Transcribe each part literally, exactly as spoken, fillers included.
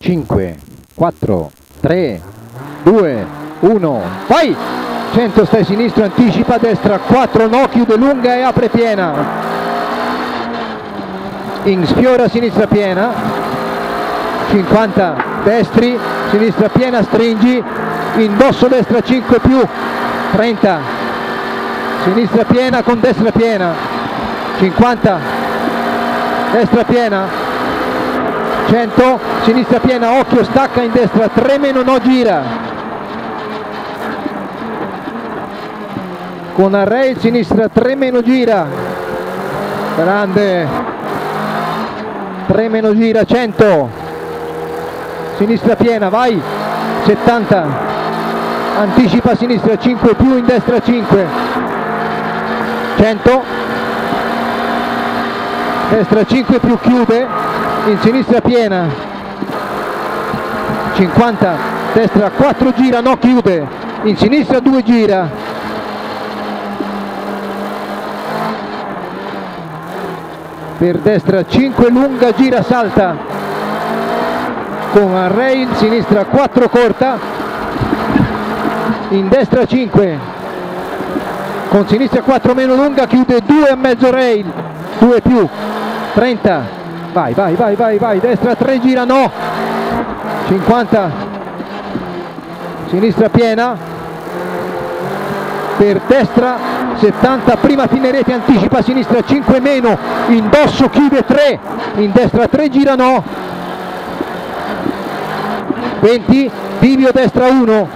cinque, quattro, tre, due, uno, vai! cento stai sinistro, anticipa destra, quattro no, chiude lunga e apre piena. In sfiora sinistra piena, cinquanta destri, sinistra piena, stringi, indosso destra cinque più, trenta, sinistra piena con destra piena, cinquanta, destra piena, cento, sinistra piena, occhio, stacca in destra, tre meno no, gira. Con array sinistra, tre meno gira, grande, tre meno gira, cento, sinistra piena, vai, settanta, anticipa sinistra, cinque più, in destra cinque, cento, destra cinque più, chiude, in sinistra piena, cinquanta, destra quattro gira, no, chiude, in sinistra due gira, per destra cinque lunga, gira, salta, con array, sinistra quattro corta, in destra cinque, con sinistra quattro meno lunga, chiude due e mezzo rail, due più, trenta, vai, vai, vai, vai, vai, destra tre gira, no, cinquanta, sinistra piena, per destra settanta, prima fine rete, anticipa sinistra cinque meno, indosso chiude tre, in destra tre gira, no, venti, bivio destra uno,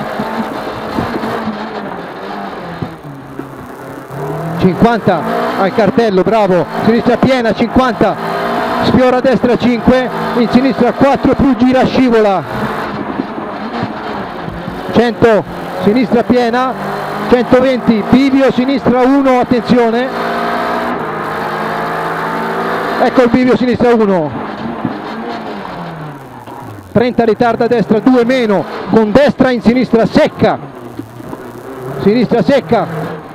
cinquanta, al cartello, bravo, sinistra piena, cinquanta, sfiora destra cinque, in sinistra quattro più, gira, scivola, cento, sinistra piena, centoventi, bivio sinistra uno, attenzione, ecco il bivio sinistra uno, trenta, ritarda destra due meno, con destra in sinistra secca, sinistra secca,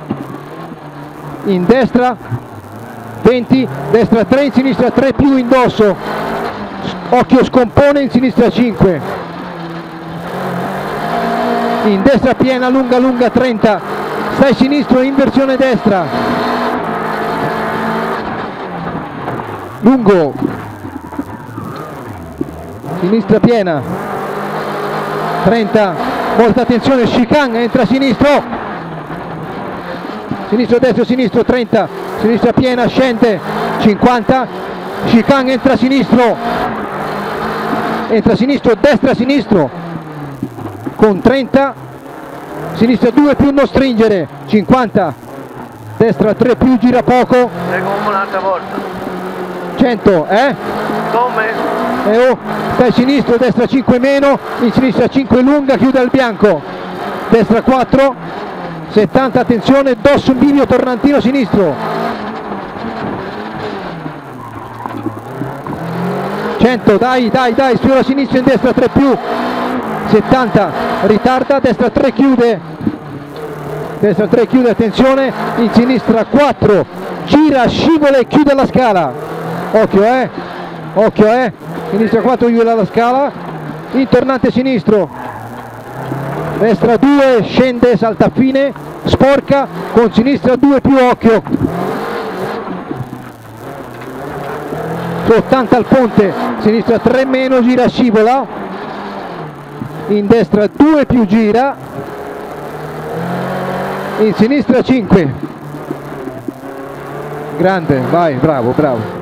in destra venti, destra tre, in sinistra tre più, indosso, occhio, scompone, in sinistra cinque, in destra piena, lunga lunga, trenta, stai sinistro, inversione destra, lungo, sinistra piena, trenta, molta attenzione, chicane, entra sinistro, sinistro destro sinistro, trenta, sinistra piena, scende, cinquanta, chicane, entra sinistro, entra sinistro, destra sinistro, con trenta, sinistra due più, non stringere, cinquanta, destra tre più, gira poco, è come un'altra volta, cento, eh? come? E oh, stai sinistro, destra cinque meno, in sinistra cinque lunga, chiude al bianco, destra quattro, settanta, attenzione, dosso un bivio tornantino sinistro, cento, dai, dai, dai, sfiora sinistra, in destra tre più, settanta, ritarda, destra tre chiude, destra tre chiude, attenzione, in sinistra quattro, gira, scivola e chiude la scala, occhio eh, occhio eh, sinistra quattro chiude la scala, in tornante sinistro, destra due, scende, salta a fine, sporca, con sinistra due più, occhio, su ottanta al ponte, sinistra tre meno, gira, scivola, in destra due più, gira, in sinistra cinque, grande, vai, bravo, bravo.